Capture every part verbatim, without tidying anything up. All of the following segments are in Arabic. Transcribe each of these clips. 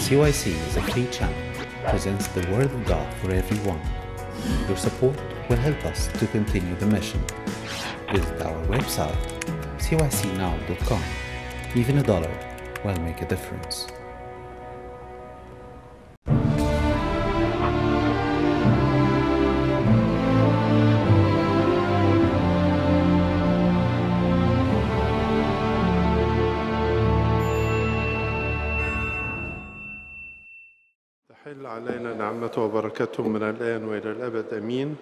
C Y C is a free channel, presents the Word of God for everyone. Your support will help us to continue the mission. Visit our website, c y c now dot com. Even a dollar will make a difference. تحل علينا نعمته وبركته من الآن وإلى الأبد أمين.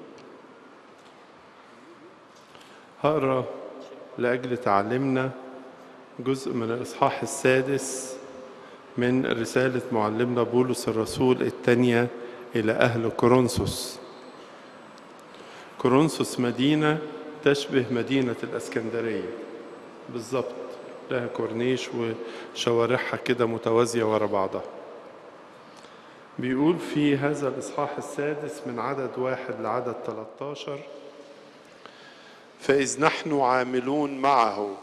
هقرأ لأجل تعلمنا جزء من الإصحاح السادس من رسالة معلمنا بولس الرسول الثانية إلى أهل كورنثوس. كورنثوس مدينة تشبه مدينة الإسكندرية بالضبط، لها كورنيش وشوارعها كده متوازية ورا بعضها. بيقول في هذا الإصحاح السادس من عدد واحد لعدد ثلاثة عشر: فإذ نحن عاملون معه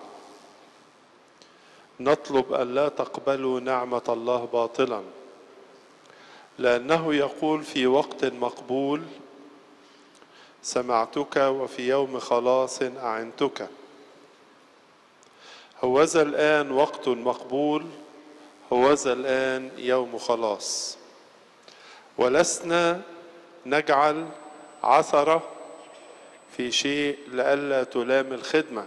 نطلب ألا تقبلوا نعمة الله باطلا، لأنه يقول في وقت مقبول سمعتك وفي يوم خلاص أعنتك. هوذا الآن وقت مقبول، هوذا الآن يوم خلاص، ولسنا نجعل عثرة في شيء لئلا تلام الخدمة،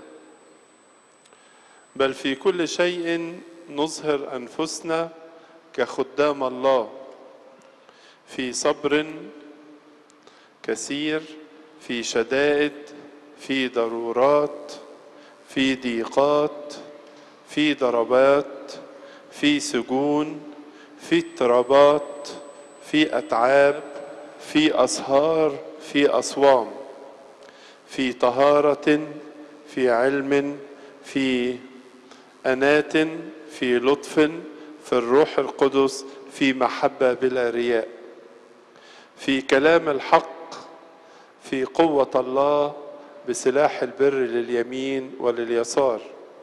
بل في كل شيء نظهر أنفسنا كخدام الله، في صبر كثير، في شدائد، في ضرورات، في ضيقات، في ضربات، في سجون، في اضطرابات، في أتعاب، في أسهار، في أصوام، في طهارة، في علم، في أنات، في لطف، في الروح القدس، في محبة بلا رياء، في كلام الحق، في قوة الله، بسلاح البر لليمين ولليسار،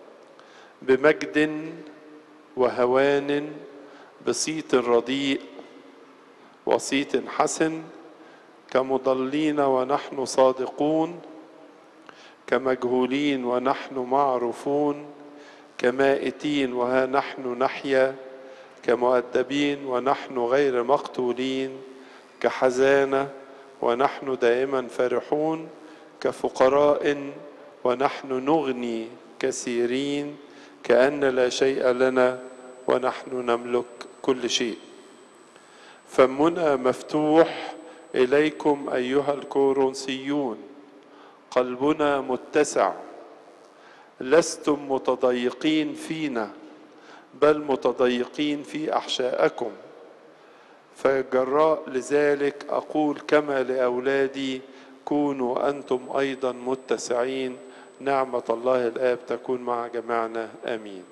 بمجد وهوان، بصيت رديء وصيت حسن، كمضلين ونحن صادقون، كمجهولين ونحن معروفون، كمائتين وها نحن نحيا، كمؤدبين ونحن غير مقتولين، كحزانة ونحن دائما فرحون، كفقراء ونحن نغني كثيرين، كأن لا شيء لنا ونحن نملك كل شيء. فمنا مفتوح إليكم أيها الكورنثيون، قلبنا متسع، لستم متضيقين فينا بل متضيقين في أحشائكم، فجراء لذلك أقول كما لأولادي: كونوا أنتم أيضا متسعين. نعمة الله الآب تكون مع جميعنا آمين.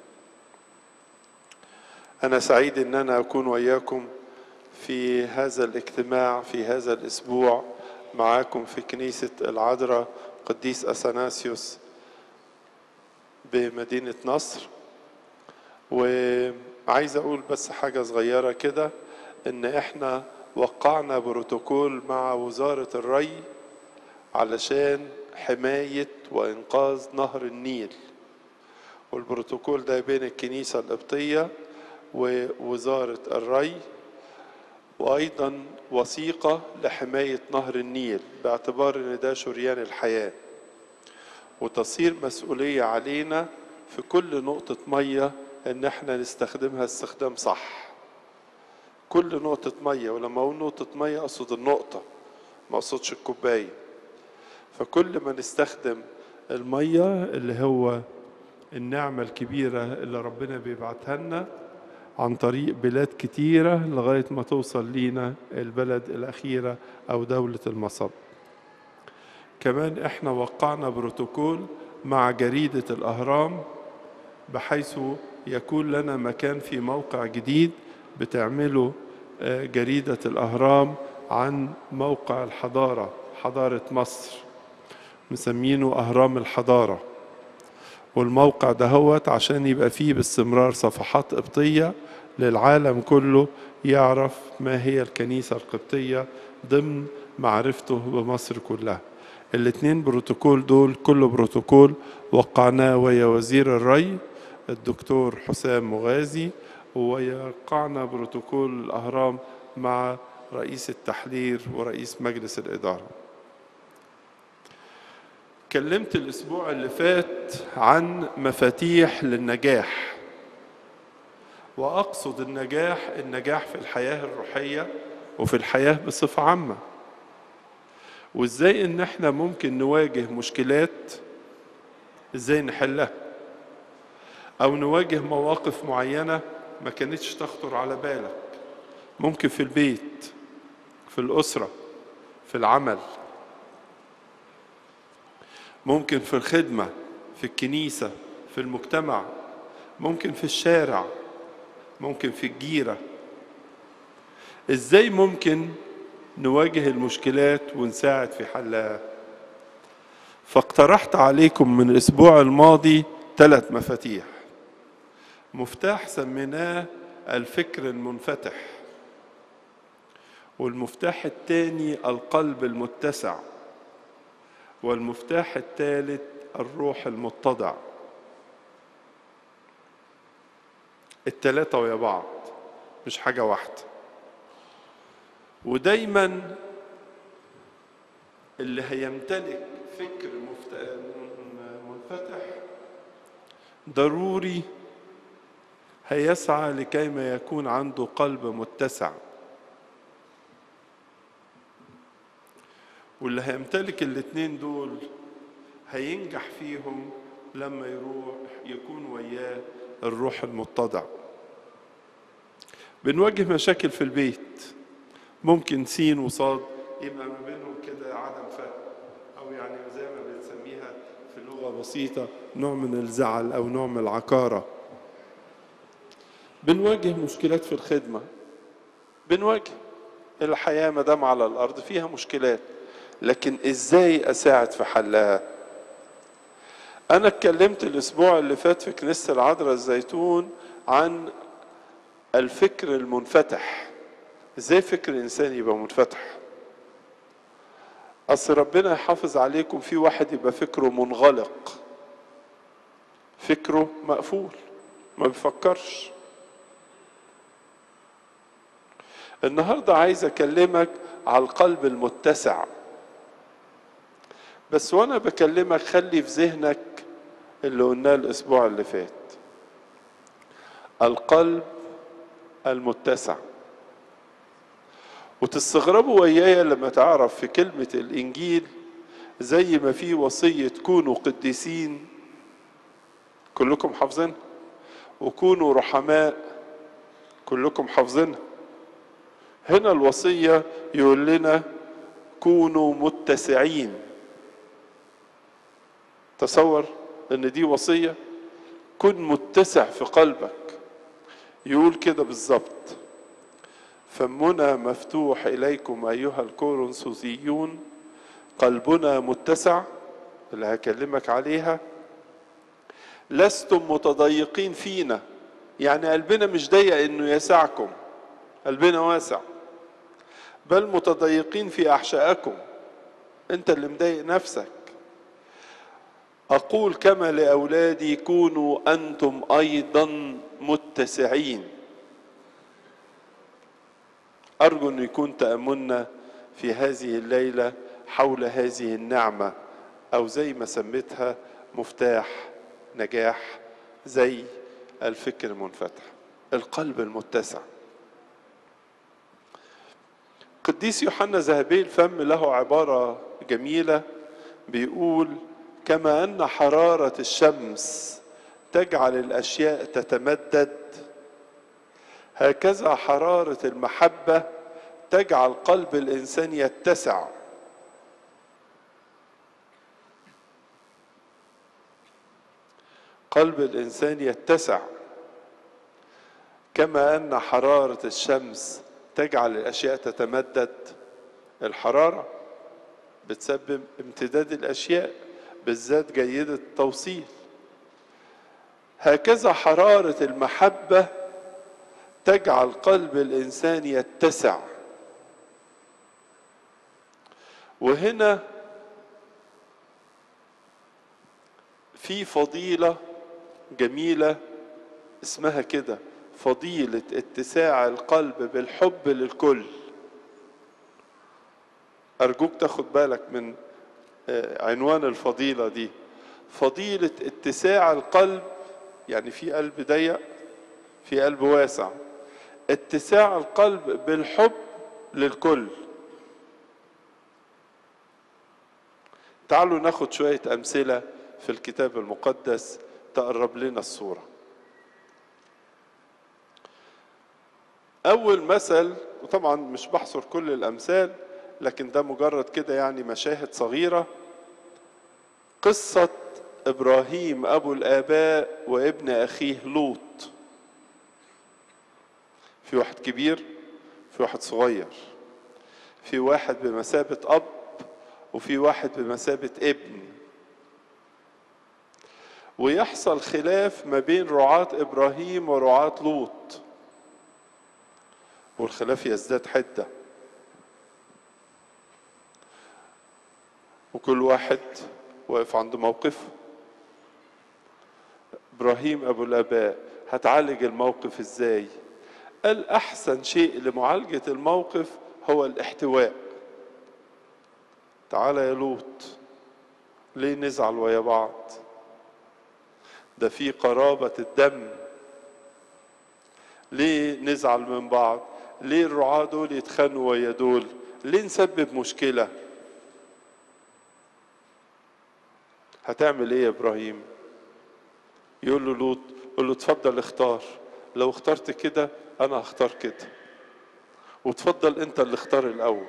أنا سعيد أن أنا أكون وإياكم في هذا الاجتماع في هذا الأسبوع معاكم في كنيسة العذراء قديس أثناسيوس بمدينة نصر. وعايز أقول بس حاجة صغيرة كده، إن إحنا وقعنا بروتوكول مع وزارة الري علشان حماية وإنقاذ نهر النيل، والبروتوكول ده بين الكنيسة القبطية ووزارة الري، وأيضا وثيقة لحماية نهر النيل باعتبار أن ده شريان الحياة، وتصير مسؤولية علينا في كل نقطة مية أن احنا نستخدمها استخدام صح. كل نقطة مية، ولما أقول نقطة مية أقصد النقطة، ما أقصدش الكوباية. فكل ما نستخدم المية اللي هو النعمة الكبيرة اللي ربنا بيبعتها لنا عن طريق بلاد كتيرة لغاية ما توصل لينا البلد الأخيرة أو دولة المصب. كمان احنا وقعنا بروتوكول مع جريدة الأهرام بحيث يكون لنا مكان في موقع جديد بتعمله جريدة الأهرام عن موقع الحضارة، حضارة مصر، مسمينه أهرام الحضارة. والموقع دهوت عشان يبقى فيه باستمرار صفحات قبطية للعالم كله يعرف ما هي الكنيسة القبطية ضمن معرفته بمصر كلها. الاثنين بروتوكول دول، كل بروتوكول وقعناه ويا وزير الري الدكتور حسام مغازي، ووقعنا بروتوكول الأهرام مع رئيس التحرير ورئيس مجلس الإدارة. كلمت الأسبوع اللي فات عن مفاتيح للنجاح، وأقصد النجاح النجاح في الحياة الروحية وفي الحياة بصفة عامة، وإزاي إن إحنا ممكن نواجه مشكلات إزاي نحلها، أو نواجه مواقف معينة ما كانتش تخطر على بالك، ممكن في البيت، في الأسرة، في العمل، ممكن في الخدمة، في الكنيسة، في المجتمع، ممكن في الشارع، ممكن في الجيرة. إزاي ممكن نواجه المشكلات ونساعد في حلها؟ فاقترحت عليكم من الأسبوع الماضي ثلاث مفاتيح. مفتاح سميناه الفكر المنفتح، والمفتاح الثاني القلب المتسع، والمفتاح الثالث الروح المتضع. الثلاثة ويا بعض، مش حاجة واحدة. ودايما اللي هيمتلك فكر منفتح ضروري هيسعى لكيما يكون عنده قلب متسع، واللي هيمتلك الاثنين دول هينجح فيهم لما يروح يكون وياه الروح المتضع. بنواجه مشاكل في البيت، ممكن سين وصاد يبقى ما بينهم كده عدم فهم، او يعني زي ما بنسميها في لغة بسيطة نوع من الزعل او نوع من العكارة. بنواجه مشكلات في الخدمة، بنواجه الحياة مدام على الأرض فيها مشكلات، لكن إزاي أساعد في حلها؟ أنا اتكلمت الأسبوع اللي فات في كنيسة العذراء الزيتون عن الفكر المنفتح. إزاي فكر الإنسان يبقى منفتح؟ أصل ربنا يحافظ عليكم، في واحد يبقى فكره منغلق، فكره مقفول، ما بيفكرش. النهاردة عايز أكلمك على القلب المتسع، بس وأنا بكلمك خلي في ذهنك اللي قلناه الأسبوع اللي فات، القلب المتسع. وتستغربوا ويايا لما تعرف في كلمة الإنجيل زي ما في وصية كونوا قديسين كلكم حافظينها، وكونوا رحماء كلكم حافظينها، هنا الوصية يقول لنا كونوا متسعين. تصور ان دي وصية، كن متسع في قلبك. يقول كده بالظبط: فمنا مفتوح إليكم أيها الكورنثوسيون، قلبنا متسع، اللي هكلمك عليها، لستم متضيقين فينا، يعني قلبنا مش ضيق انه يسعكم، قلبنا واسع، بل متضيقين في أحشائكم، انت اللي مضايق نفسك. أقول كما لأولادي كونوا أنتم أيضا متسعين. أرجو أن يكون تأملنا في هذه الليلة حول هذه النعمة، أو زي ما سميتها مفتاح نجاح، زي الفكر المنفتح، القلب المتسع. قديس يوحنا ذهبي الفم له عبارة جميلة بيقول: كما أن حرارة الشمس تجعل الأشياء تتمدد، هكذا حرارة المحبة تجعل قلب الإنسان يتسع. قلب الإنسان يتسع كما أن حرارة الشمس تجعل الأشياء تتمدد. الحرارة بتسبب امتداد الأشياء، بالذات جيدة التوصيل. هكذا حرارة المحبة تجعل قلب الإنسان يتسع. وهنا في فضيلة جميلة اسمها كده، فضيلة اتساع القلب بالحب للكل. أرجوك تاخد بالك من عنوان الفضيلة دي، فضيلة اتساع القلب. يعني في قلب ضيق، في قلب واسع. اتساع القلب بالحب للكل. تعالوا ناخد شوية أمثلة في الكتاب المقدس تقرب لنا الصورة. أول مثل، وطبعا مش بحصر كل الأمثال لكن ده مجرد كده يعني مشاهد صغيرة، قصة إبراهيم أبو الآباء وابن أخيه لوط. في واحد كبير، في واحد صغير، في واحد بمثابة أب وفي واحد بمثابة ابن. ويحصل خلاف ما بين رعاة إبراهيم ورعاة لوط، والخلاف يزداد حدة، وكل واحد واقف عند موقفه. إبراهيم أبو الآباء هتعالج الموقف إزاي؟ قال أحسن شيء لمعالجة الموقف هو الاحتواء. تعالى يا لوط، ليه نزعل ويا بعض؟ ده في قرابة الدم، ليه نزعل من بعض؟ ليه الرعاة دول يتخانقوا ويا دول؟ ليه نسبب مشكلة؟ هتعمل ايه يا ابراهيم؟ يقول له لوط، قول له اتفضل اختار، لو اخترت كده انا هختار كده، وتفضل انت اللي اختار الاول.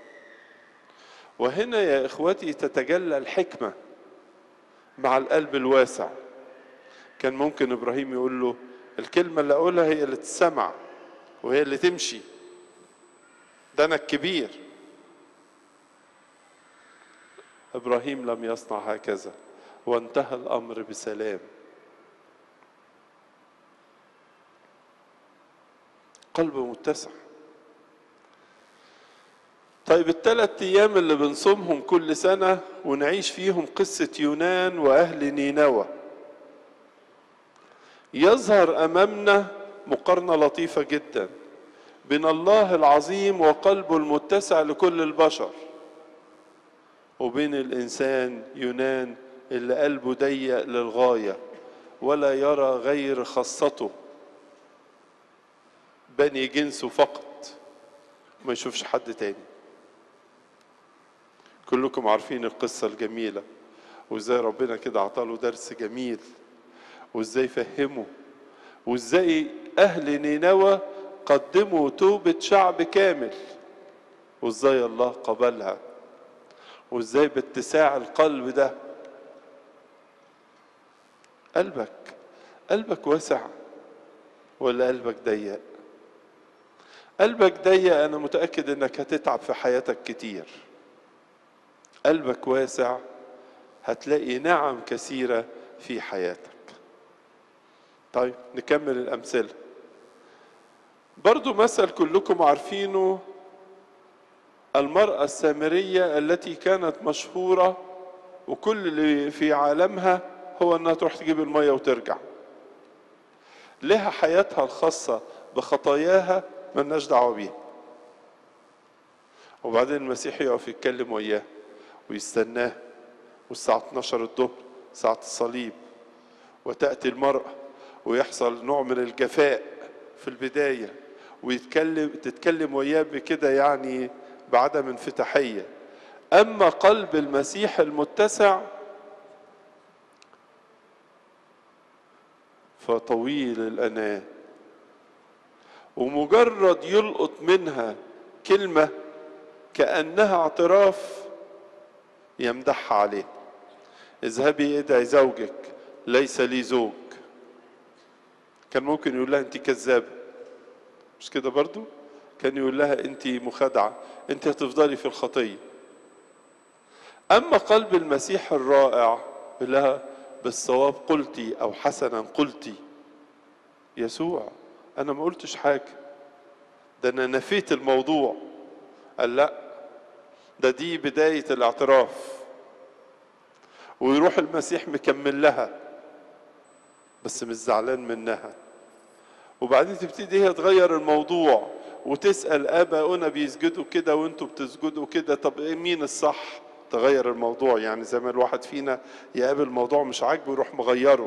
وهنا يا اخوتي تتجلى الحكمة مع القلب الواسع. كان ممكن ابراهيم يقول له الكلمة اللي اقولها هي اللي تسمع وهي اللي تمشي، ده انا الكبير. ابراهيم لم يصنع هكذا، وانتهى الامر بسلام. قلب متسع. طيب الثلاث ايام اللي بنصومهم كل سنة ونعيش فيهم قصة يونان واهل نينوى، يظهر امامنا مقارنة لطيفة جدا بين الله العظيم وقلبه المتسع لكل البشر، وبين الانسان يونان اللي قلبه ضيق للغاية ولا يرى غير خاصته، بني جنسه فقط، ما يشوفش حد تاني. كلكم عارفين القصة الجميلة، وازاي ربنا كده عطاله درس جميل، وازاي فهمه، وازاي اهل نينوى قدموا توبة شعب كامل، وازاي الله قبلها، وازاي باتساع القلب ده. قلبك قلبك واسع ولا قلبك ضيق؟ قلبك ضيق انا متأكد انك هتتعب في حياتك كتير. قلبك واسع هتلاقي نعم كثيرة في حياتك. طيب نكمل الأمثلة. برضو مثل كلكم عارفينه، المرأة السامرية التي كانت مشهورة وكل اللي في عالمها هو أنها تروح تجيب المية وترجع. لها حياتها الخاصة بخطاياها ملناش دعوة بيها. وبعدين المسيح يقف يتكلم وياه ويستناه، والساعة اتناشر الظهر ساعة الصليب، وتأتي المرأة ويحصل نوع من الجفاء في البداية، ويتكلم تتكلم وياه بكده يعني بعدم انفتاحية. أما قلب المسيح المتسع فطويل الأناة، ومجرد يلقط منها كلمة كأنها اعتراف يمدحها عليه. اذهبي ادعي زوجك ليس لي زوج. كان ممكن يقول لها انت كذابة، مش كده برضو؟ كان يقول لها انت مخادعة، انت هتفضلي في الخطية. اما قلب المسيح الرائع يقول لها بالصواب قلتي او حسنا قلتي. يسوع انا ما قلتش حاجة، ده انا نفيت الموضوع. قال لا، ده دي بداية الاعتراف. ويروح المسيح مكمل لها بس مش زعلان منها. وبعدين تبتدي هي تغير الموضوع وتسأل آباؤنا بيسجدوا كده وانتوا بتسجدوا كده، طب ايه مين الصح؟ تغير الموضوع. يعني زي ما الواحد فينا يقابل موضوع مش عاجبه يروح مغيره.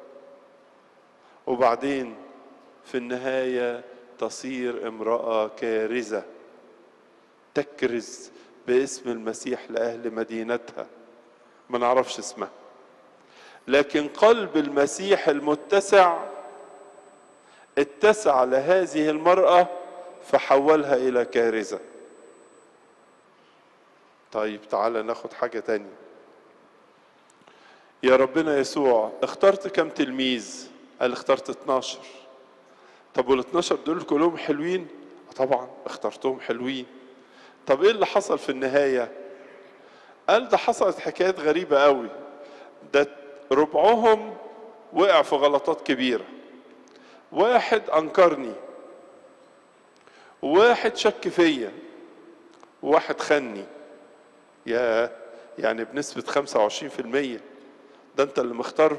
وبعدين في النهاية تصير امرأة كارزة تكرز باسم المسيح لأهل مدينتها، ما نعرفش اسمها، لكن قلب المسيح المتسع اتسع لهذه المرأة فحولها إلى كارزة. طيب تعالى ناخد حاجة تانية. يا ربنا يسوع اخترت كم تلميذ؟ قال اخترت اتناشر. طب وال اتناشر دول كلهم حلوين؟ طبعا اخترتهم حلوين. طب ايه اللي حصل في النهاية؟ قال ده حصلت حكايات غريبة قوي. ده ربعهم وقع في غلطات كبيرة. واحد أنكرني، وواحد شك فيا، وواحد خني. يا يعني بنسبة خمسة وعشرين في المية. ده انت اللي مختاره؟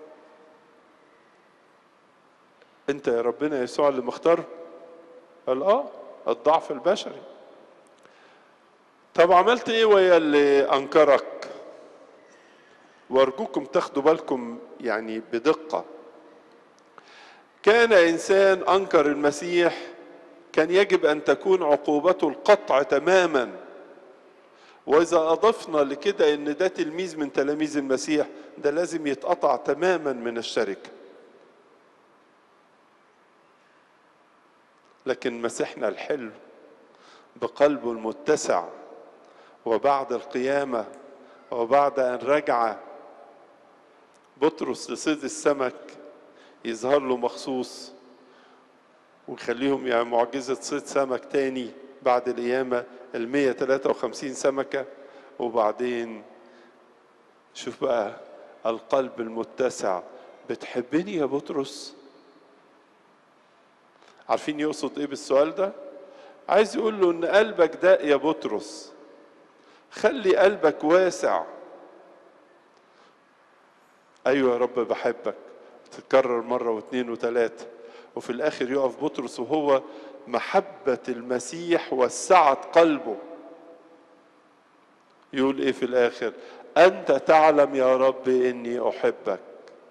انت يا ربنا يسوع اللي مختاره؟ قال اه، الضعف البشري. طب عملت ايه ويا اللي انكرك؟ وارجوكم تاخدوا بالكم يعني بدقة. كان انسان انكر المسيح كان يجب ان تكون عقوبته القطع تماما. واذا اضفنا لكده ان ده تلميذ من تلاميذ المسيح، ده لازم يتقطع تماما من الشركة. لكن مسيحنا الحلو بقلبه المتسع، وبعد القيامة وبعد ان رجع بطرس لصيد السمك يظهر له مخصوص ويخليهم يعني معجزة صيد سمك تاني بعد القيامة المية تلاتة وخمسين سمكة. وبعدين شوف بقى القلب المتسع. بتحبني يا بطرس؟ عارفين يقصد ايه بالسؤال ده؟ عايز يقول له ان قلبك ده يا بطرس، خلي قلبك واسع. ايوه يا رب بحبك. تتكرر مرة واثنين وثلاثة، وفي الاخر يقف بطرس وهو محبة المسيح وسعت قلبه. يقول ايه في الاخر؟ انت تعلم يا رب اني احبك.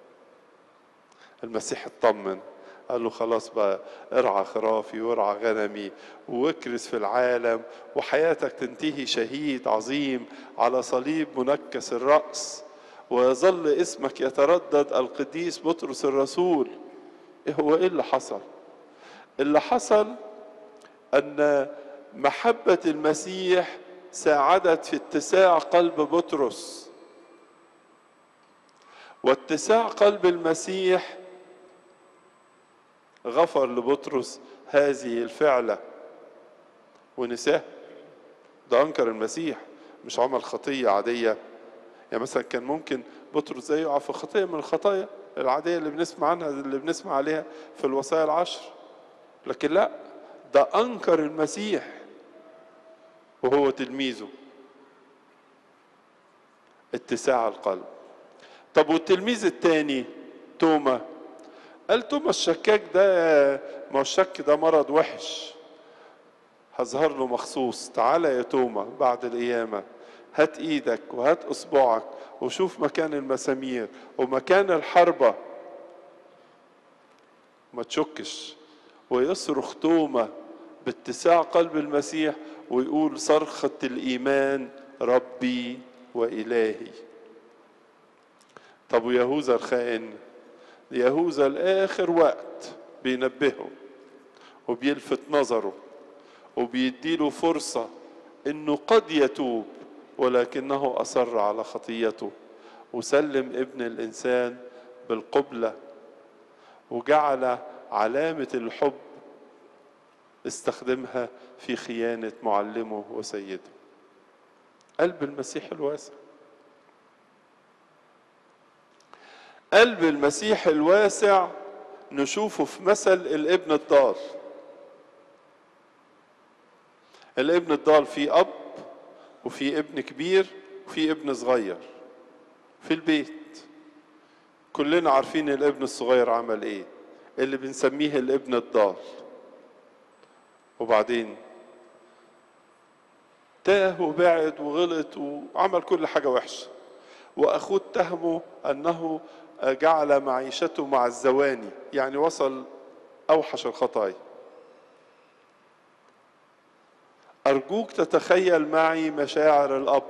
المسيح اطمن، قال له خلاص بقى ارعى خرافي وارعى غنمي واكرز في العالم، وحياتك تنتهي شهيد عظيم على صليب منكس الرأس، ويظل اسمك يتردد القديس بطرس الرسول. ايه هو ايه اللي حصل؟ اللي حصل ان محبة المسيح ساعدت في اتساع قلب بطرس، واتساع قلب المسيح غفر لبطرس هذه الفعلة ونساه. ده أنكر المسيح، مش عمل خطية عادية. يعني مثلا كان ممكن بطرس زي يقع في خطية من الخطايا العادية اللي بنسمع عنها، اللي بنسمع عليها في الوصايا العشر، لكن لا، ده أنكر المسيح وهو تلميذه. اتساع القلب. طب والتلميذ الثاني توما؟ قال توما الشكاك ده، ما الشك ده مرض وحش، هظهر له مخصوص. تعالى يا توما بعد القيامة، هات ايدك وهات اصبعك وشوف مكان المسامير ومكان الحربة، ما تشكش. ويصرخ توما باتساع قلب المسيح ويقول صرخة الإيمان ربي وإلهي. طب ويهوذا الخائن؟ يهوذا الآخر وقت بينبهه وبيلفت نظره وبيديله فرصة إنه قد يتوب، ولكنه أصر على خطيته وسلم ابن الإنسان بالقبلة، وجعل علامة الحب استخدمها في خيانة معلمه وسيده. قلب المسيح الواسع، قلب المسيح الواسع نشوفه في مثل الابن الضال. الابن الضال فيه اب وفيه ابن كبير وفيه ابن صغير في البيت. كلنا عارفين الابن الصغير عمل ايه، اللي بنسميه الابن الضال. وبعدين تاه وبعد وغلط وعمل كل حاجة وحشة، واخوه اتهمه انه جعل معيشته مع الزواني، يعني وصل اوحش الخطايا. ارجوك تتخيل معي مشاعر الاب.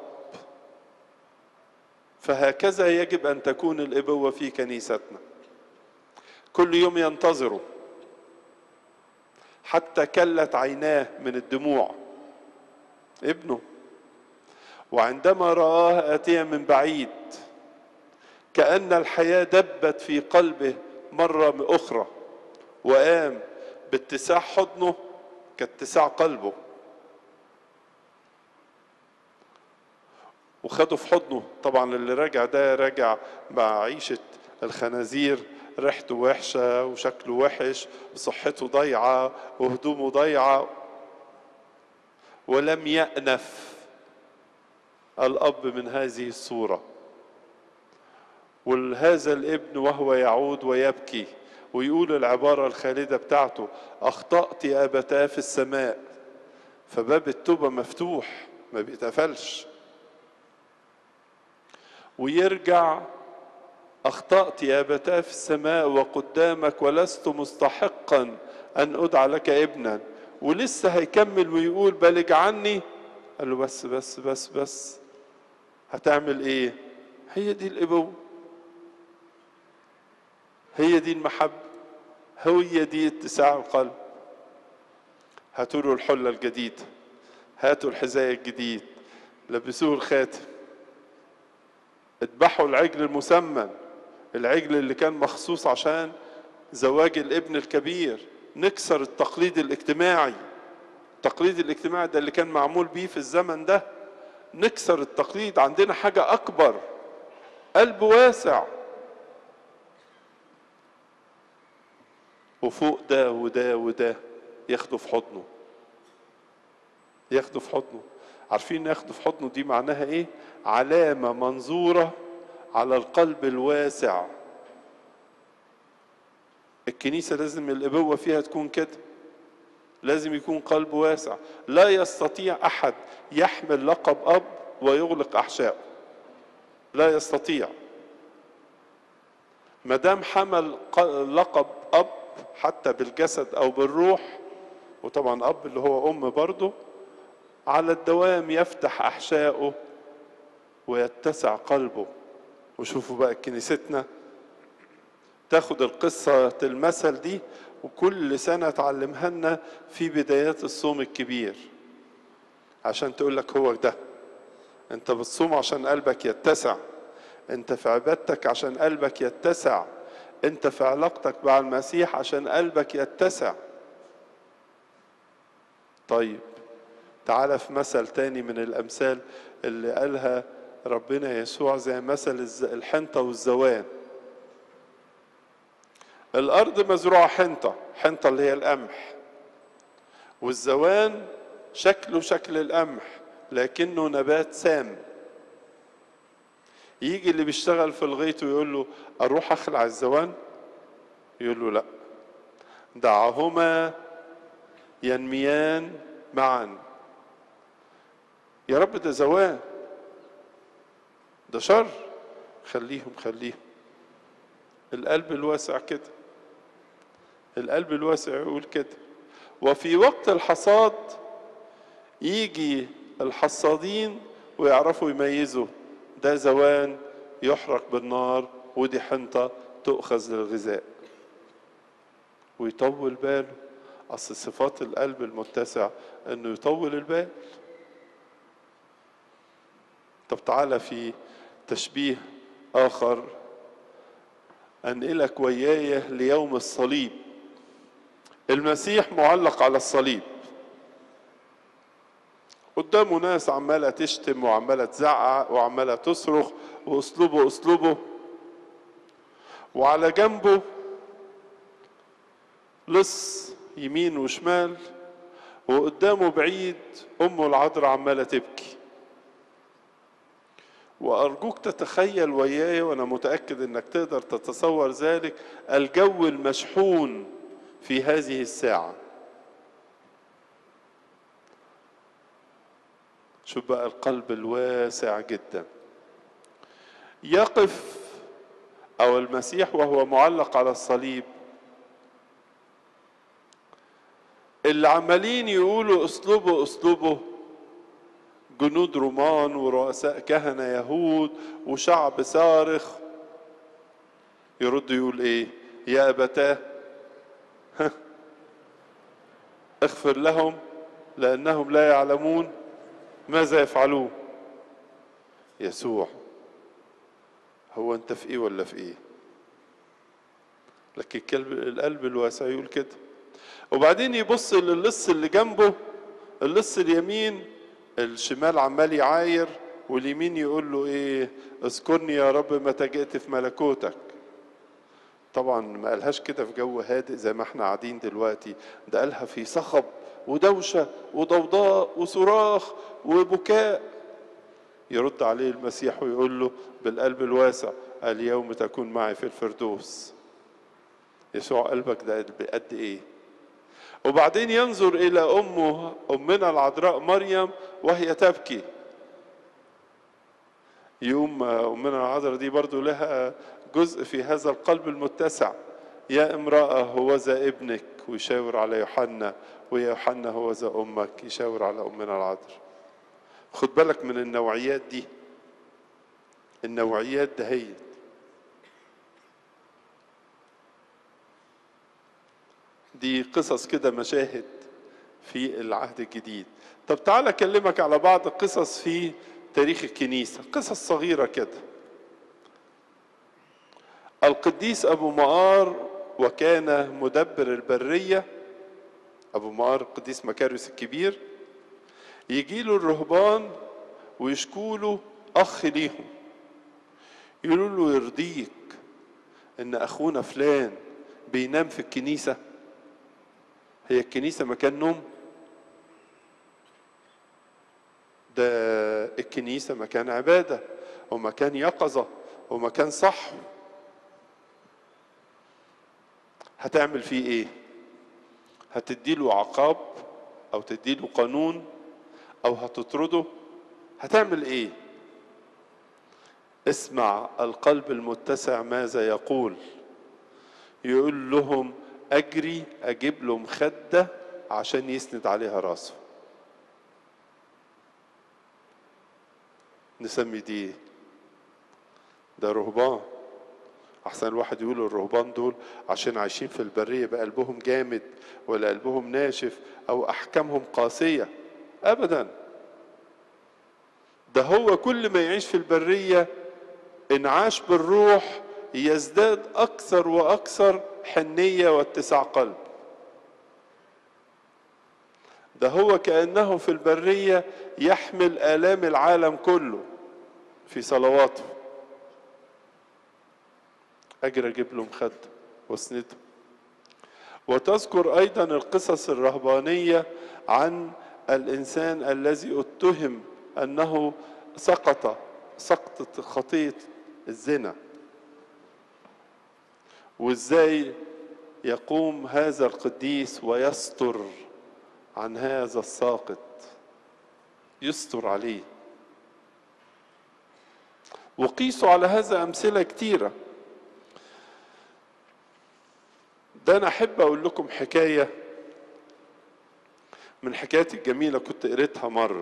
فهكذا يجب ان تكون الابوة في كنيستنا، كل يوم ينتظره حتى كلت عيناه من الدموع ابنه، وعندما رآه آتيا من بعيد كأن الحياة دبت في قلبه مرة أخرى، وقام باتساع حضنه كاتساع قلبه، وخده في حضنه. طبعا اللي راجع ده راجع مع عيشة الخنازير، ريحته وحشة وشكله وحش وصحته ضيعة وهدومه ضيعة، ولم يأنف الأب من هذه الصورة. وهذا الابن وهو يعود ويبكي ويقول العبارة الخالدة بتاعته: أخطأت يا أبتاه في السماء. فباب التوبة مفتوح ما بيتقفلش. ويرجع: أخطأت يا أبتاه في السماء وقدامك ولست مستحقا أن أدعى لك ابنا. ولسه هيكمل ويقول: بلغ عني. قال له: بس بس بس بس هتعمل ايه؟ هي دي الابوة، هي دي المحبة، هي دي اتساع القلب. هاتوا له الحلة الجديدة، هاتوا الحذاء الجديد، لبسوه الخاتم، اذبحوا العجل المسمن، العجل اللي كان مخصوص عشان زواج الابن الكبير. نكسر التقليد الاجتماعي، التقليد الاجتماعي ده اللي كان معمول بيه في الزمن ده. نكسر التقليد، عندنا حاجة أكبر، قلب واسع. وفوق ده وده وده ياخده في حضنه، ياخده في حضنه. عارفين ياخده في حضنه دي معناها ايه؟ علامة منظورة على القلب الواسع. الكنيسة لازم الابوة فيها تكون كده، لازم يكون قلب واسع. لا يستطيع احد يحمل لقب اب ويغلق احشائه، لا يستطيع. ما دام حمل لقب اب حتى بالجسد او بالروح، وطبعا اب اللي هو ام برضه، على الدوام يفتح احشائه ويتسع قلبه. وشوفوا بقى كنيستنا تاخد القصة المثل دي وكل سنة تعلمها لنا في بدايات الصوم الكبير، عشان تقول لك هو ده. انت بتصوم عشان قلبك يتسع، انت في عبادتك عشان قلبك يتسع، انت في علاقتك مع المسيح عشان قلبك يتسع. طيب تعالى في مثل تاني من الامثال اللي قالها ربنا يسوع، زي مثل الحنطة والزوان. الارض مزروعة حنطة، حنطة اللي هي القمح، والزوان شكله شكل القمح لكنه نبات سام. يجي اللي بيشتغل في الغيط ويقول له: اروح اخلع الزوان؟ يقول له: لا، دعهما ينميان معا. يا رب ده زوان، ده شر، خليهم خليهم. القلب الواسع كده، القلب الواسع يقول كده. وفي وقت الحصاد يجي الحصادين ويعرفوا يميزوا ده زوان يحرق بالنار ودي حنطة تؤخذ للغذاء، ويطول باله. أصل صفات القلب المتسع أنه يطول البال. طب تعالى في تشبيه آخر أنقلك وياي ليوم الصليب. المسيح معلق على الصليب، قدامه ناس عمالة تشتم وعمالة تزعق وعمالة تصرخ واسلوبه اسلوبه، وعلى جنبه لص يمين وشمال، وقدامه بعيد أمه العذراء عمالة تبكي. وأرجوك تتخيل وياي، وأنا متأكد أنك تقدر تتصور ذلك، الجو المشحون في هذه الساعة. شوف بقى القلب الواسع جدا. يقف أو المسيح وهو معلق على الصليب، اللي عمالين يقولوا اسلوبه اسلوبه جنود رومان ورؤساء كهنة يهود وشعب صارخ، يرد يقول ايه؟ يا أبتاه اغفر لهم لأنهم لا يعلمون ماذا يفعلون. يسوع، هو انت في ايه ولا في ايه؟ لكن القلب الواسع يقول كده. وبعدين يبص للص اللي جنبه، اللص اليمين الشمال عمال يعاير، واليمين يقول له ايه؟ اذكرني يا رب متى جئت في ملكوتك. طبعا ما قالهاش كده في جو هادئ زي ما احنا قاعدين دلوقتي، ده قالها في صخب ودوشة وضوضاء وصراخ وبكاء. يرد عليه المسيح ويقول له بالقلب الواسع: اليوم تكون معي في الفردوس. يسوع قلبك ده قد ايه؟ وبعدين ينظر إلى أمه، أمنا العذراء مريم، وهي تبكي. يوم أمنا العذراء دي برضو لها جزء في هذا القلب المتسع. يا امرأة هوذا ابنك، ويشاور على يوحنا، ويا يوحنا هوذا أمك، يشاور على أمنا العذراء. خد بالك من النوعيات دي، النوعيات ده هي دي قصص كده، مشاهد في العهد الجديد. طب تعال أكلمك على بعض القصص في تاريخ الكنيسة، قصص صغيرة كده. القديس أبو مقار، وكان مدبر البرية، أبو مقار القديس مكاريوس الكبير، يجيله الرهبان ويشكوا له أخ ليهم، يقولوا له يرضيك إن أخونا فلان بينام في الكنيسة؟ هي الكنيسة مكان نوم؟ ده الكنيسة مكان عبادة ومكان يقظة ومكان صح. هتعمل فيه ايه؟ هتديله عقاب او تديله قانون او هتطرده؟ هتعمل ايه؟ اسمع القلب المتسع ماذا يقول. يقول لهم اجري اجيب له مخدة عشان يسند عليها راسه. نسمي دي ايه؟ ده رهبان. احسن الواحد يقول الرهبان دول عشان عايشين في البرية بقلبهم جامد ولا قلبهم ناشف او احكامهم قاسية. ابدا، ده هو كل ما يعيش في البرية انعاش بالروح يزداد اكثر واكثر حنية واتساع قلب. ده هو كأنه في البرية يحمل آلام العالم كله في صلواته. أجري أجيب له مخدة واسنده. وتذكر أيضا القصص الرهبانية عن الإنسان الذي اتهم أنه سقط سقطت خطية الزنا، وإزاي يقوم هذا القديس ويستر عن هذا الساقط، يستر عليه. وقيسوا على هذا أمثلة كتيرة. ده أنا أحب أقول لكم حكاية من حكايات الجميلة كنت قريتها مرة.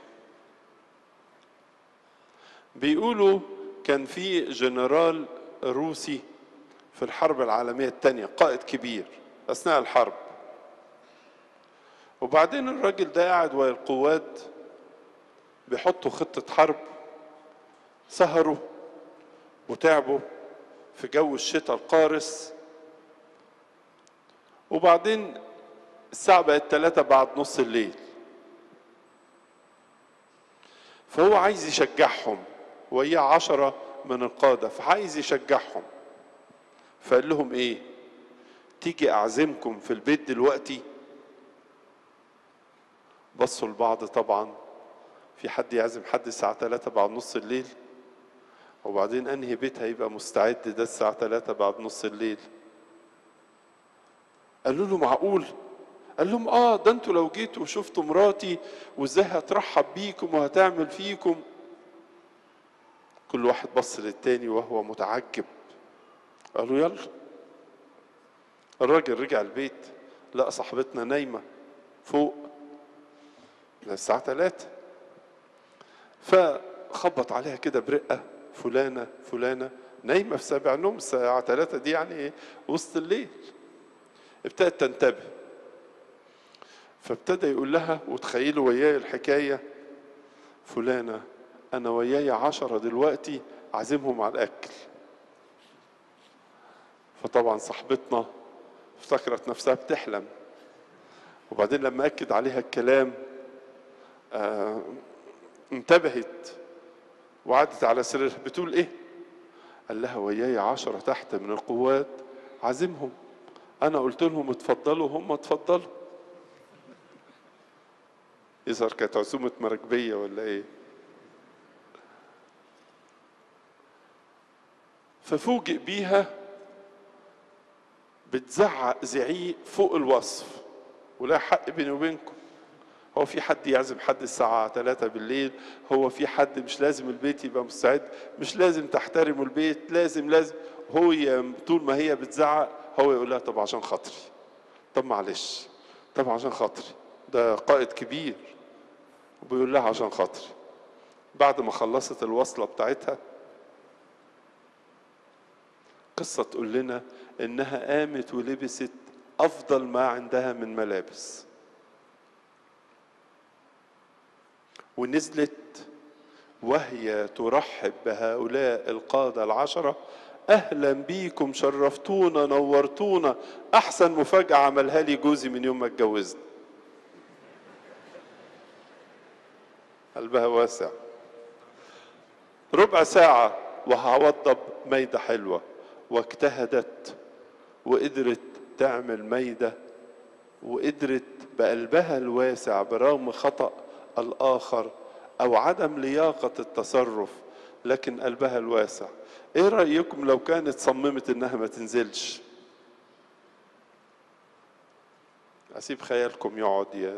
بيقولوا كان في جنرال روسي في الحرب العالمية الثانية، قائد كبير أثناء الحرب. وبعدين الراجل ده قاعد ويا القوات بيحطوا خطة حرب، سهروا وتعبوا في جو الشتاء القارس. وبعدين الساعة بقت ثلاثة بعد نص الليل، فهو عايز يشجعهم، وهي عشرة من القادة، فعايز يشجعهم. فقال لهم ايه؟ تيجي أعزمكم في البيت دلوقتي؟ بصوا لبعض طبعا، في حد يعزم حد الساعة ثلاثة بعد نص الليل؟ وبعدين أنهي بيت هيبقى مستعد ده الساعة ثلاثة بعد نص الليل؟ قالوا له معقول؟ قال لهم اه، ده انتوا لو جيتوا وشفتوا مراتي وازاي هترحب بيكم وهتعمل فيكم. كل واحد بص للتاني وهو متعجب. قالوا يلا. الراجل رجع البيت لقى صاحبتنا نايمة فوق الساعة ثلاثة، فخبط عليها كده برقة، فلانة فلانة نايمة في سابع نوم، الساعة ثلاثة دي يعني ايه؟ وسط الليل. ابتدت تنتبه، فابتدى يقول لها، وتخيلوا وياي الحكاية، فلانة أنا وياي عشرة دلوقتي عازمهم على الأكل. فطبعا صاحبتنا افتكرت نفسها بتحلم، وبعدين لما أكد عليها الكلام آه انتبهت وعدت على سريرها. بتقول إيه؟ قال لها وياي عشرة تحت من القوات عازمهم، أنا قلت لهم اتفضلوا هم اتفضلوا. يظهر كانت عزومة مراكبية ولا إيه؟ ففوجئ بيها بتزعق زعيق فوق الوصف، ولا حق بيني وبينكم. هو في حد يعزم حد الساعة ثلاثة بالليل؟ هو في حد مش لازم البيت يبقى مستعد؟ مش لازم تحترموا البيت؟ لازم لازم. هو طول ما هي بتزعق هو يقول لها طب عشان خاطري، طب معلش، طب عشان خاطري. ده قائد كبير وبيقول لها عشان خاطري. بعد ما خلصت الوصلة بتاعتها قصة تقول لنا إنها قامت ولبست أفضل ما عندها من ملابس، ونزلت وهي ترحب بهؤلاء القادة العشرة. أهلا بيكم، شرفتونا، نورتونا، أحسن مفاجأة عملها لي جوزي من يوم ما اتجوزنا. قلبها واسع. ربع ساعة وهوضب ميدة حلوة، واجتهدت وقدرت تعمل ميدة، وقدرت بقلبها الواسع برغم خطأ الآخر أو عدم لياقة التصرف، لكن قلبها الواسع. إيه رأيكم لو كانت صممت إنها ما تنزلش؟ أسيب خيالكم يقعد. يا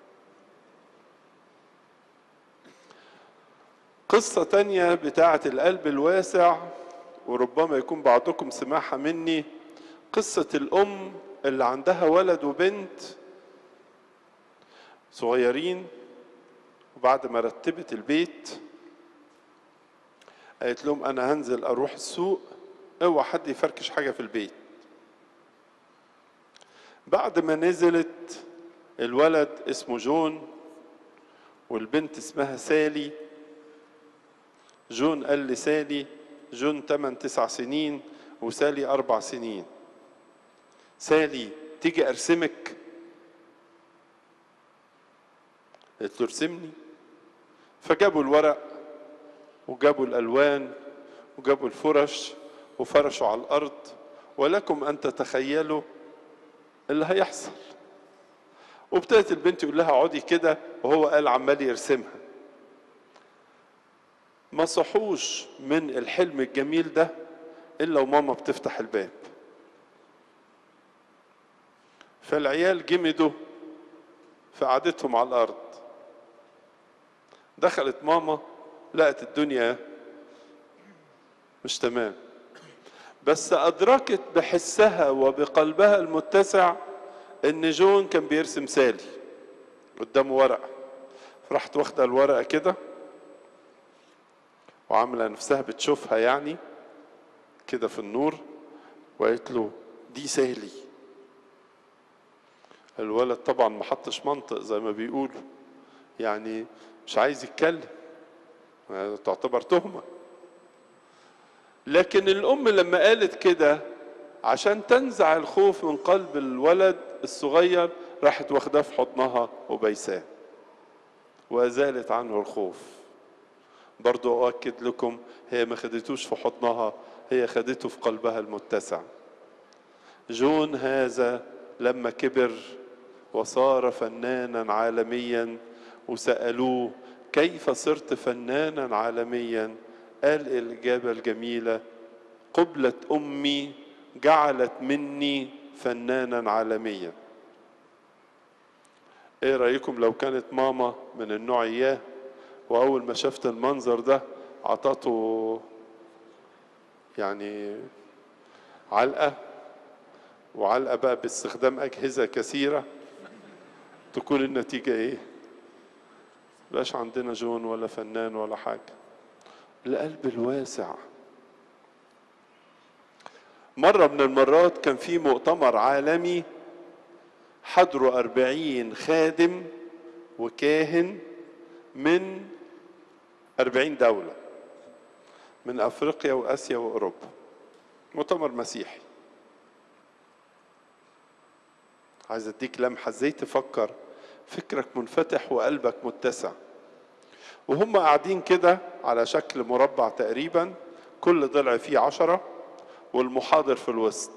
قصة تانية بتاعة القلب الواسع، وربما يكون بعضكم سمعها مني، قصة الأم اللي عندها ولد وبنت صغيرين، وبعد ما رتبت البيت قالت لهم أنا هنزل أروح السوق، اوعى حد يفركش حاجة في البيت. بعد ما نزلت، الولد اسمه جون والبنت اسمها سالي. جون قال لسالي، جون تمن تسع سنين وسالي أربع سنين، سالي تيجي أرسمك؟ قلت له ارسمني. فجابوا الورق وجابوا الألوان وجابوا الفرش وفرشوا على الأرض، ولكم أن تتخيلوا اللي هيحصل. وابتدت البنت يقول لها اقعدي كده، وهو قال عمال يرسمها. ما صحوش من الحلم الجميل ده إلا وماما بتفتح الباب. فالعيال جمدوا في قعدتهم على الأرض. دخلت ماما لقت الدنيا مش تمام، بس أدركت بحسها وبقلبها المتسع إن جون كان بيرسم سالي قدامه ورقة. فرحت واخدة الورقة كده وعاملة نفسها بتشوفها يعني كده في النور، وقالت له دي سالي. الولد طبعا ما حطش منطق زي ما بيقولوا، يعني مش عايز يتكلم، تعتبر تهمة. لكن الأم لما قالت كده عشان تنزع الخوف من قلب الولد الصغير، راحت واخداه في حضنها وبيساه وأزالت عنه الخوف. برضو أؤكد لكم، هي ما خدتوش في حضنها، هي خدته في قلبها المتسع. جون هذا لما كبر وصار فنانا عالميا وسألوه كيف صرت فنانا عالميا؟ قال الإجابة الجميلة: قبلة أمي جعلت مني فنانا عالميا. ايه رأيكم لو كانت ماما من النوع اياه واول ما شفت المنظر ده عطته يعني علقة، وعلقة بقى باستخدام أجهزة كثيرة، تكون النتيجة ايه؟ مبقاش عندنا جون ولا فنان ولا حاجة. القلب الواسع. مرة من المرات كان في مؤتمر عالمي حضروا أربعين خادم وكاهن من أربعين دولة من أفريقيا وآسيا وأوروبا، مؤتمر مسيحي. عايز أديك لمحة ازاي تفكر، فكرك منفتح وقلبك متسع. وهم قاعدين كده على شكل مربع تقريبا، كل ضلع فيه عشرة والمحاضر في الوسط،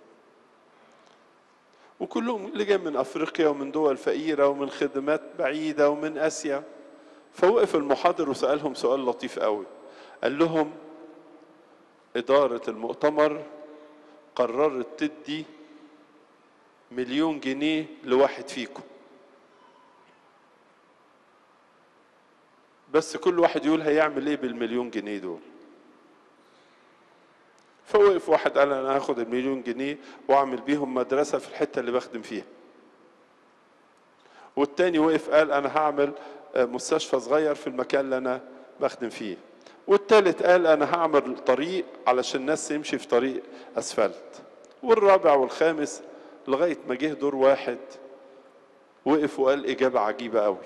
وكلهم اللي جاي من أفريقيا ومن دول فقيرة ومن خدمات بعيدة ومن آسيا. فوقف المحاضر وسألهم سؤال لطيف قوي، قال لهم: إدارة المؤتمر قررت تدي مليون جنيه لواحد فيكم، بس كل واحد يقول هيعمل ايه بالمليون جنيه دول. فوقف واحد قال: انا هاخد المليون جنيه واعمل بيهم مدرسة في الحتة اللي بخدم فيها. والتاني وقف قال: انا هعمل مستشفى صغير في المكان اللي انا بخدم فيه. والتالت قال: انا هعمل طريق علشان الناس تمشي في طريق اسفلت. والرابع والخامس لغاية ما جه دور واحد وقف وقال اجابة عجيبة قوي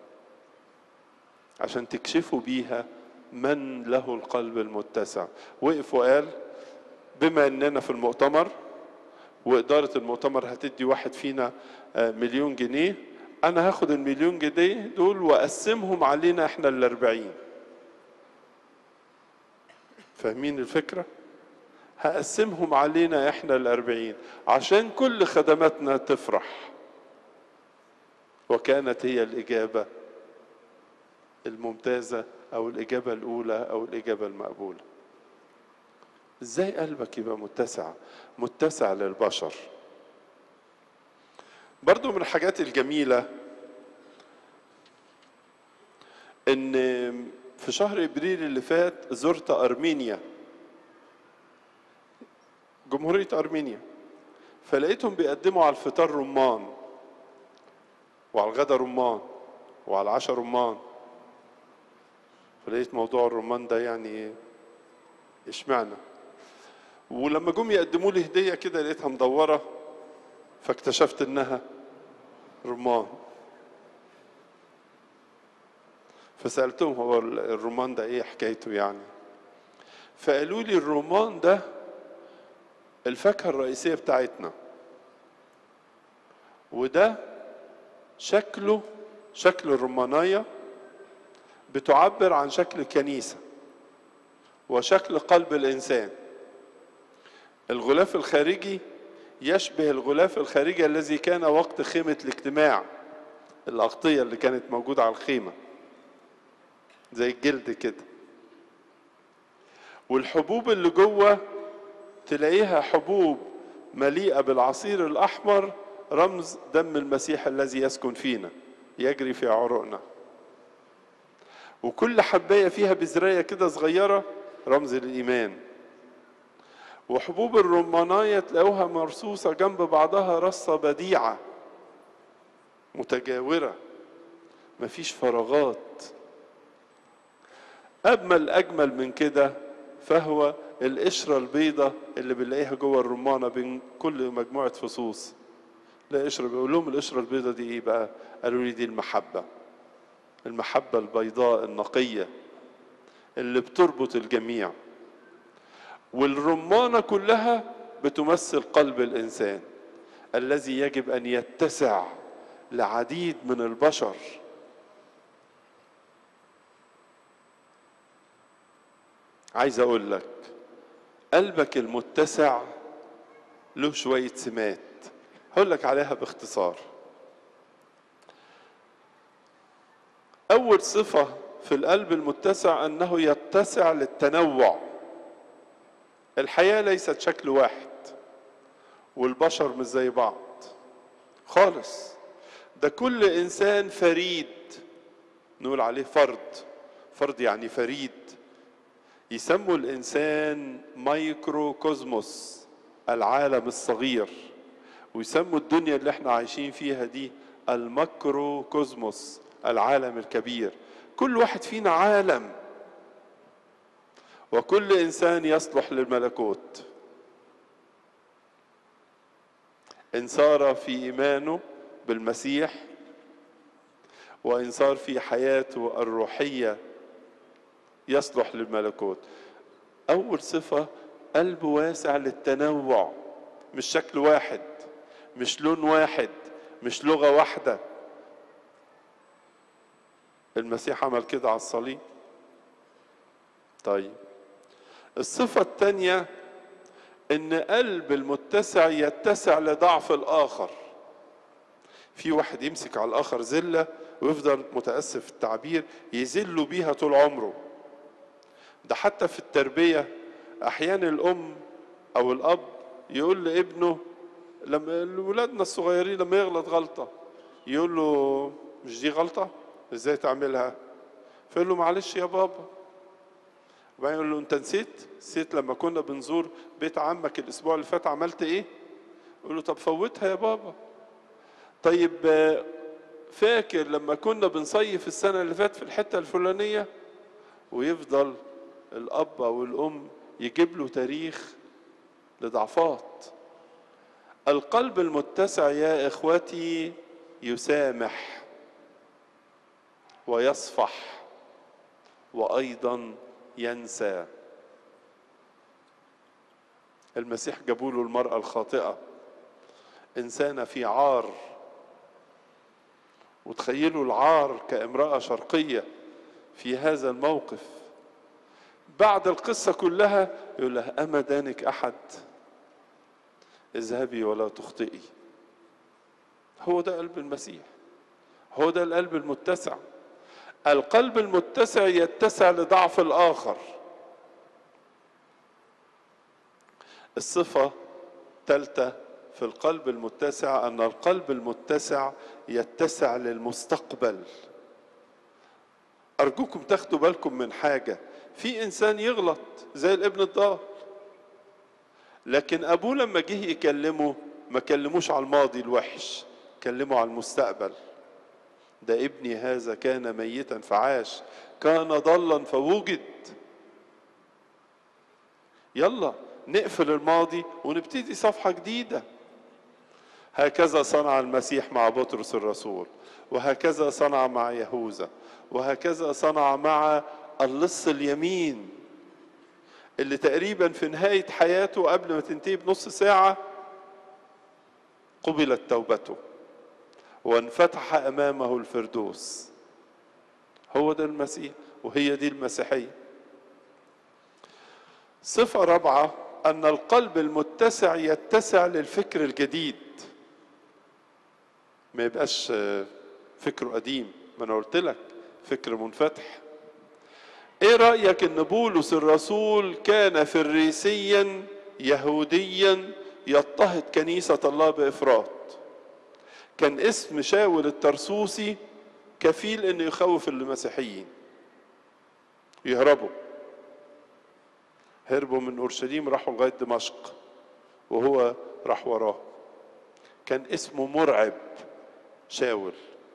عشان تكشفوا بيها من له القلب المتسع. وقف وقال: بما اننا في المؤتمر وإدارة المؤتمر هتدي واحد فينا مليون جنيه، أنا هاخد المليون جنيه دول وأقسمهم علينا إحنا الأربعين. فاهمين الفكرة؟ هقسمهم علينا إحنا الأربعين عشان كل خدماتنا تفرح. وكانت هي الإجابة الممتازة أو الإجابة الأولى أو الإجابة المقبولة. إزاي قلبك يبقى متسع متسع للبشر؟ برضو من الحاجات الجميلة إن في شهر إبريل اللي فات زرت أرمينيا، جمهورية أرمينيا، فلقيتهم بيقدموا على الفطار رمان وعلى الغدا رمان وعلى العشاء رمان. فلقيت موضوع الرمان ده يعني اشمعنى؟ ولما جم يقدموا لي هدية كده لقيتها مدورة، فاكتشفت انها رمان. فسألتهم هو الرمان ده ايه حكايته يعني؟ فقالوا لي الرمان ده الفاكهة الرئيسية بتاعتنا، وده شكله شكل الرمانية بتعبر عن شكل الكنيسة وشكل قلب الإنسان. الغلاف الخارجي يشبه الغلاف الخارجي الذي كان وقت خيمة الاجتماع، الأغطية اللي كانت موجودة على الخيمة زي الجلد كده. والحبوب اللي جوه تلاقيها حبوب مليئة بالعصير الأحمر، رمز دم المسيح الذي يسكن فينا يجري في عروقنا. وكل حباية فيها بذرية كده صغيرة رمز الإيمان. وحبوب الرمانية تلاقوها مرصوصة جنب بعضها رصة بديعة متجاورة، مفيش فراغات. أجمل أجمل من كده فهو القشرة البيضة اللي بنلاقيها جوه الرمانة بين كل مجموعة فصوص. لا قشرة، بيقول لهم القشرة البيضة دي إيه بقى؟ قالوا لي دي المحبة، المحبة البيضاء النقية اللي بتربط الجميع. والرمانة كلها بتمثل قلب الإنسان الذي يجب أن يتسع لعديد من البشر. عايز أقول لك قلبك المتسع له شوية سمات هقول لك عليها باختصار. أول صفة في القلب المتسع أنه يتسع للتنوع. الحياة ليست شكل واحد، والبشر مش زي بعض خالص. ده كل إنسان فريد، نقول عليه فرد. فرد يعني فريد. يسموا الإنسان مايكرو كوزموس، العالم الصغير، ويسموا الدنيا اللي احنا عايشين فيها دي الماكرو كوزموس، العالم الكبير. كل واحد فينا عالم، وكل إنسان يصلح للملكوت إن صار في إيمانه بالمسيح، وإن صار في حياته الروحية يصلح للملكوت. أول صفة قلب واسع للتنوع، مش شكل واحد، مش لون واحد، مش لغة واحدة. المسيح عمل كده على الصليب. طيب الصفة الثانية ان قلب المتسع يتسع لضعف الاخر. في واحد يمسك على الاخر زلة ويفضل، متأسف في التعبير، يذله بيها طول عمره. ده حتى في التربية احيانا الام او الاب يقول لابنه، لما ولادنا الصغيرين لما يغلط غلطة يقول له مش دي غلطة؟ ازاي تعملها؟ فيقول له معلش يا بابا. وبعدين يقول له انت نسيت؟ نسيت لما كنا بنزور بيت عمك الاسبوع اللي فات عملت ايه؟ يقول له طب فوتها يا بابا. طيب فاكر لما كنا بنصيف السنة اللي فات في الحتة الفلانية؟ ويفضل الاب او الام يجيب له تاريخ لضعفات. القلب المتسع يا اخوتي يسامح ويصفح وايضا ينسى. المسيح جابوا له المرأة الخاطئة، إنسانة في عار، وتخيلوا العار كامرأة شرقية في هذا الموقف. بعد القصة كلها يقول لها أما دانك أحد؟ اذهبي ولا تخطئي. هو ده قلب المسيح، هو ده القلب المتسع. القلب المتسع يتسع لضعف الآخر. الصفة الثالثة في القلب المتسع أن القلب المتسع يتسع للمستقبل. أرجوكم تاخدوا بالكم من حاجة، في إنسان يغلط زي الابن الضال، لكن أبوه لما جه يكلمه ما كلموش على الماضي الوحش، كلمه على المستقبل. ده ابني هذا كان ميتا فعاش، كان ضلا فوجد. يلا نقفل الماضي ونبتدي صفحة جديدة. هكذا صنع المسيح مع بطرس الرسول، وهكذا صنع مع يهوذا، وهكذا صنع مع اللص اليمين اللي تقريبا في نهاية حياته قبل ما تنتهي بنص ساعة قبلت توبته وانفتح أمامه الفردوس. هو ده المسيح وهي دي المسيحية. صفة رابعة أن القلب المتسع يتسع للفكر الجديد، ما يبقاش فكره قديم. ما أنا قلت لك فكر منفتح. إيه رأيك إن بولس الرسول كان فريسيا يهوديا يضطهد كنيسة الله بإفراط؟ كان اسم شاول الترسوسي كفيل إنه يخوف المسيحيين يهربوا. هربوا من أورشليم راحوا لغاية دمشق وهو راح وراه. كان اسمه مرعب شاول.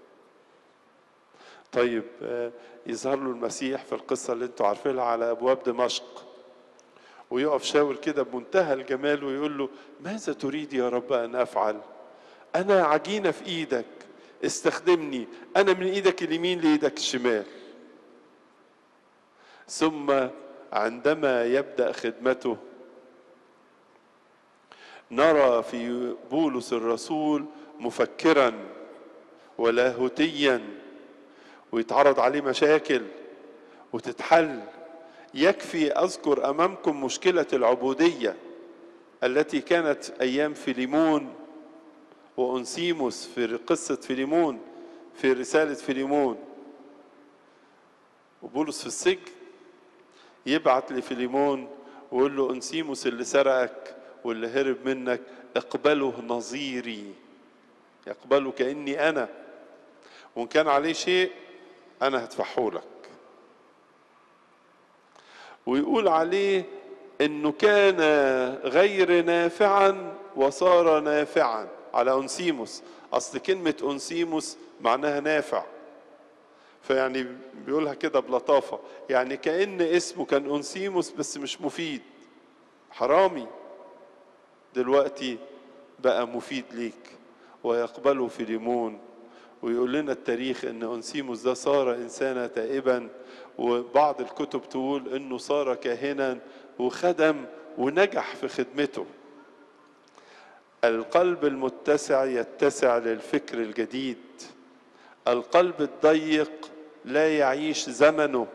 طيب يظهر له المسيح في القصة اللي انتوا عارفينها على أبواب دمشق، ويقف شاول كده بمنتهى الجمال ويقول له ماذا تريد يا رب أن أفعل؟ أنا عجينة في إيدك، استخدمني، أنا من إيدك اليمين لإيدك الشمال. ثم عندما يبدأ خدمته نرى في بولس الرسول مفكرا ولاهوتيا، ويتعرض عليه مشاكل وتتحل. يكفي أذكر أمامكم مشكلة العبودية التي كانت أيام فيليمون وأنسيموس في قصة فيليمون في رسالة فيليمون، وبولس في السجن يبعت لفيليمون ويقول له أنسيموس اللي سرقك واللي هرب منك اقبله نظيري، يقبله كأني أنا، وإن كان عليه شيء أنا هدفعه لك. ويقول عليه إنه كان غير نافعا وصار نافعا على أنسيموس. أصل كلمة أنسيموس معناها نافع، فيعني بيقولها كده بلطافة، يعني كأن اسمه كان أنسيموس بس مش مفيد، حرامي، دلوقتي بقى مفيد ليك. ويقبله فيليمون. ويقول لنا التاريخ ان أنسيموس ده صار انسانا تائبا، وبعض الكتب تقول انه صار كاهنا وخدم ونجح في خدمته. القلب المتسع يتسع للفكر الجديد، القلب الضيق لا يعيش زمنه،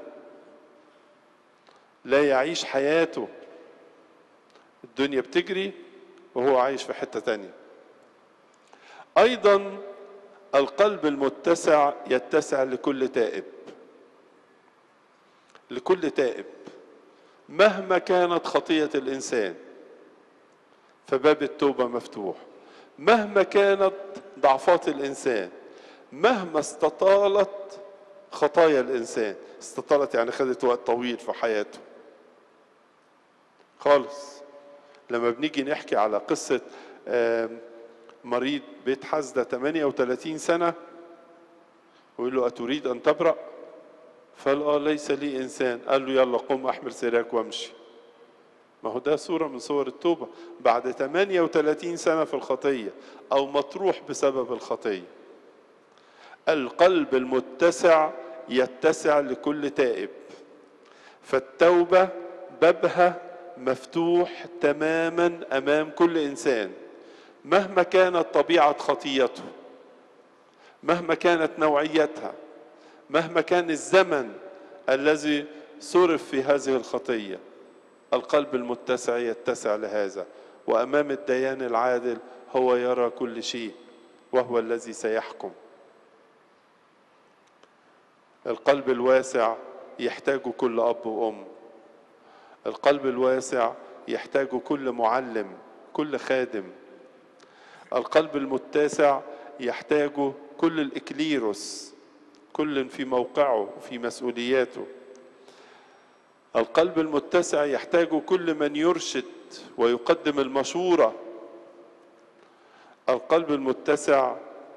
لا يعيش حياته، الدنيا بتجري وهو عايش في حتة تانية. أيضا القلب المتسع يتسع لكل تائب، لكل تائب مهما كانت خطية الإنسان فباب التوبة مفتوح، مهما كانت ضعفات الإنسان، مهما استطالت خطايا الإنسان. استطالت يعني خدت وقت طويل في حياته خالص. لما بنيجي نحكي على قصة مريض بيت حزدة ثمانية وثلاثين سنة ويقول له أتريد أن تبرأ؟ فقال آه ليس لي إنسان. قال له يلا قم أحمل سراك وامشي. ما هو ده صورة من صور التوبة بعد ثمانية وثلاثين سنة في الخطية أو مطروح بسبب الخطية. القلب المتسع يتسع لكل تائب، فالتوبة بابها مفتوح تماما أمام كل إنسان مهما كانت طبيعة خطيته، مهما كانت نوعيتها، مهما كان الزمن الذي صرف في هذه الخطية. القلب المتسع يتسع لهذا، وأمام الديان العادل هو يرى كل شيء وهو الذي سيحكم. القلب الواسع يحتاج كل أب وأم، القلب الواسع يحتاج كل معلم، كل خادم. القلب المتسع يحتاج كل الإكليروس، كل في موقعه وفي مسؤولياته. القلب المتسع يحتاج كل من يرشد ويقدم المشورة. القلب المتسع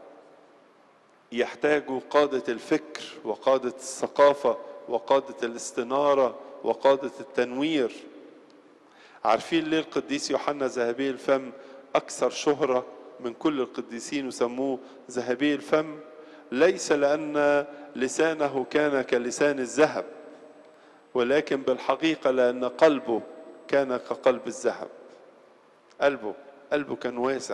يحتاج قادة الفكر وقادة الثقافة وقادة الاستنارة وقادة التنوير. عارفين ليه القديس يوحنا ذهبي الفم أكثر شهرة من كل القديسين وسموه ذهبي الفم؟ ليس لأن لسانه كان كلسان الذهب، ولكن بالحقيقة لأن قلبه كان كقلب الذهب. قلبه قلبه كان واسع،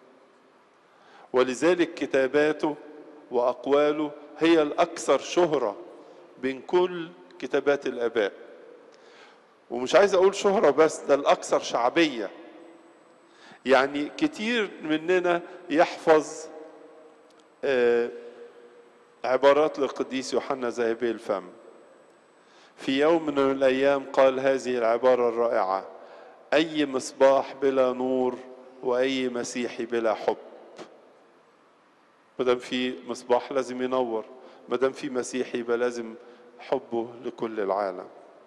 ولذلك كتاباته وأقواله هي الأكثر شهرة بين كل كتابات الآباء. ومش عايز أقول شهرة بس، ده الأكثر شعبية. يعني كتير مننا يحفظ آه عبارات للقديس يوحنا ذهبي الفم. في يوم من الأيام قال هذه العبارة الرائعة: أي مصباح بلا نور وأي مسيحي بلا حب. مادام في مصباح لازم ينور، مادام في مسيحي يبقى لازم حبه لكل العالم.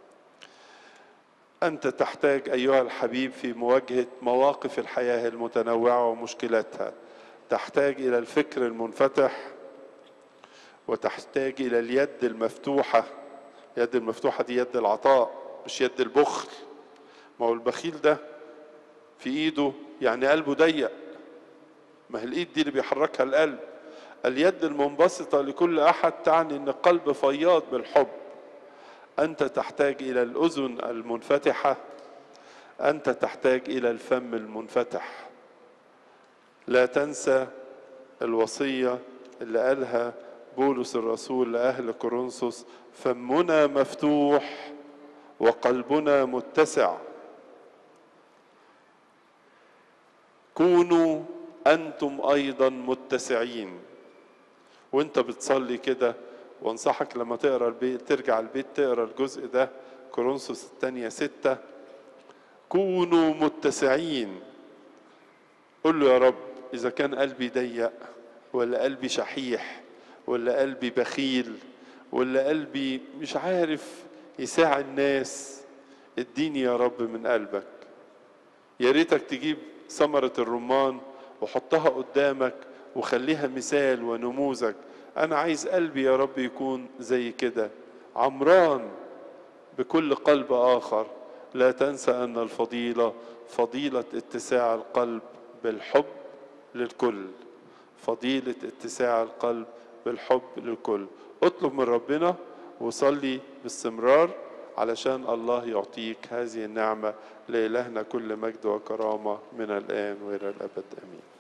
أنت تحتاج أيها الحبيب في مواجهة مواقف الحياة المتنوعة ومشكلاتها، تحتاج إلى الفكر المنفتح، وتحتاج إلى اليد المفتوحة. اليد المفتوحة دي يد العطاء مش يد البخل. ما هو البخيل ده في إيده يعني قلبه ضيق، ما هي الإيد دي اللي بيحركها القلب. اليد المنبسطة لكل أحد تعني أن القلب فياض بالحب. أنت تحتاج إلى الأذن المنفتحة، أنت تحتاج إلى الفم المنفتح. لا تنسى الوصية اللي قالها بولس الرسول لأهل كورنثوس: فمنا مفتوح وقلبنا متسع. كونوا أنتم أيضا متسعين. وانت بتصلي كده، وانصحك لما تقرأ البيت ترجع البيت تقرأ الجزء ده، كورنثوس الثانية ستة، كونوا متسعين. قل له يا رب إذا كان قلبي ضيق، ولا قلبي شحيح، ولا قلبي بخيل، ولا قلبي مش عارف يساعد الناس، اديني يا رب من قلبك. يا ريتك تجيب ثمرة الرمان وحطها قدامك وخليها مثال ونموذج. أنا عايز قلبي يا رب يكون زي كده، عمران بكل قلب آخر. لا تنسى أن الفضيلة فضيلة اتساع القلب بالحب للكل. فضيلة اتساع القلب بالحب للكل. اطلب من ربنا وصلي باستمرار علشان الله يعطيك هذه النعمة. لإلهنا كل مجد وكرامة من الآن وإلى الأبد آمين.